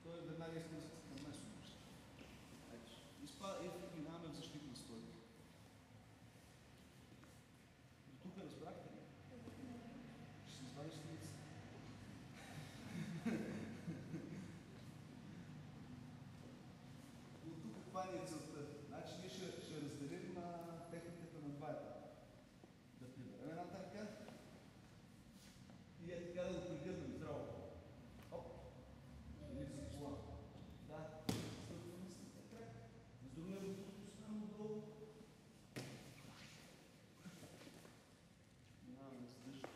той веднага излиза на место. И минаваме в защитна стойка. До тук разбрахте ли? Ще си извадиш лица. От тук каква ни е целта? Значи ние ще разделим техниката на два етапа. Да приберем едната ръка и така да го пригърнем здраво. Оп! Или за кола. Да. Стъпваме с крак. С другия ръка само долу. Минаваме да се държим.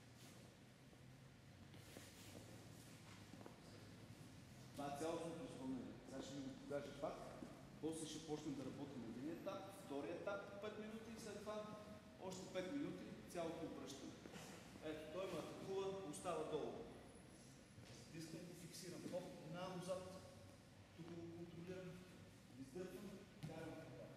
Това е цялостното изпълнение. Сега ще ви го покажа пак. После ще почнем да работим един етап, втория етап 5 минути и след това още 5 минути цялото обръщане. Ето, той ме атакува, остава долу. Искам го фиксирам. Хоп, назад. Тук го контролирам. Издърпвам, карам така.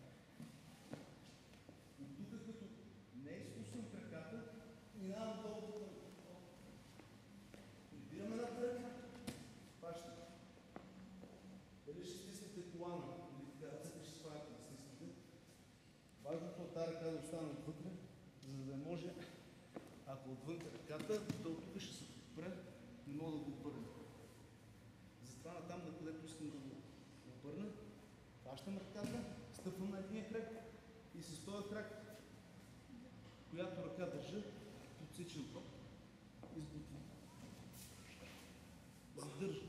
От тук като не изпускам краката, минавам долу до към. Прибирам едната ръка. Пащам. Дали ще стиснете колана или така, ръцете ще спавате да стиснете. Важното е тази ръка да остане отвътре, за да може, ако отвънте ръката, то от тук ще се подпре, не мога да го опърна. Затова натам, на където искам да го опърна, фащам ръката, стъпвам на едния крак и с този крак, която ръка държа, подсичам топ, избутвам. Задържам.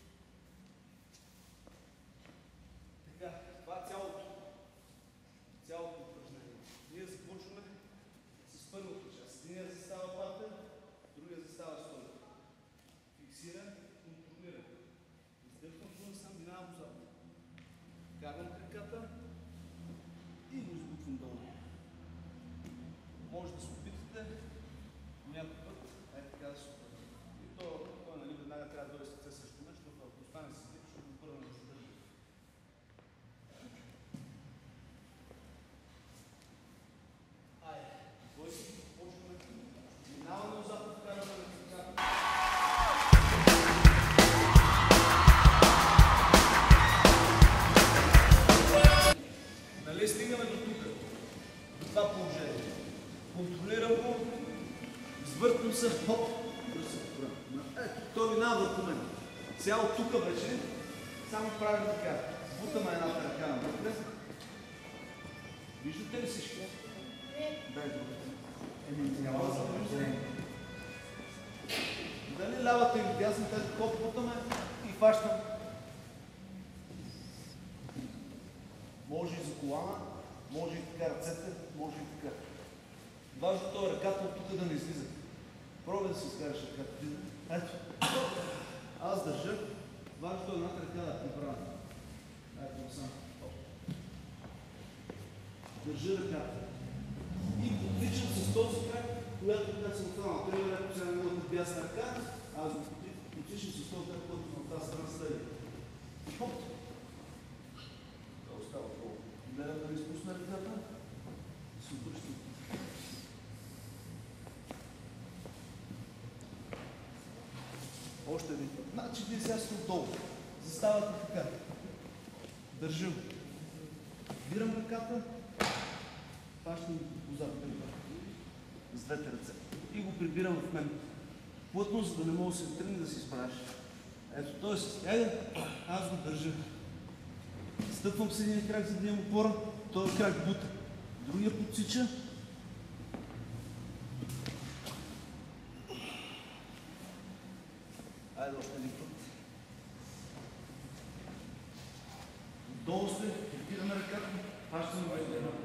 Така, това е цялото упражнение. Ние започваме с първата част. Единия застава партер, другия застава стойка. Фиксирам, контролирам. Издърпвам вън, сам минавам отзад. Карвам краката и го избутвам долу. Може да се опитате някой път, така да се опитате. И той нали, веднага трябва да дойде с ръце срещу мен, защото ако остане с лип, ще го първа да се държи. Нали стигаме до тук, до това положение. Контролирам го, извъртвам се, хоп, ето, той минава върху мен. Цяло тук вече, само правим така. Бутаме едната ръка навътре. Виждате ли всичко? Дай другата. Няма да забреждане. Дали лявата или дясната, ето хоп, бутаме и фащам. Може и за колана, може и така ръцете, може и така. Важното е ръката от тук да не излиза. Пробвай да си изкараш ръката. Ето. Аз държа. Важното е едната ръка да прибрана. Ето сам. Държа ръката. И подвичам с този крак, която така съм останал. Например, ако сега не мога да бясна ръка, аз го подвичам с този крак, който на тази страна следи. Хоп! Остава долу. Гледам да не изпусна ръката и се обръщам. Още един път. Значи вие сега сте отдолу. Заставате така. Държам. Бирам ръката. Фащам отзад. С двете ръце. И го прибирам в мен. Плътно, за да не мога да се тръгне да се изправиш. Ето, той се стяга, аз го държа. Стъпвам с един крак, за да имам опора, този крак бута. Другия подсича. Айде още един път. Долу се, прибираме ръката, фащаме го.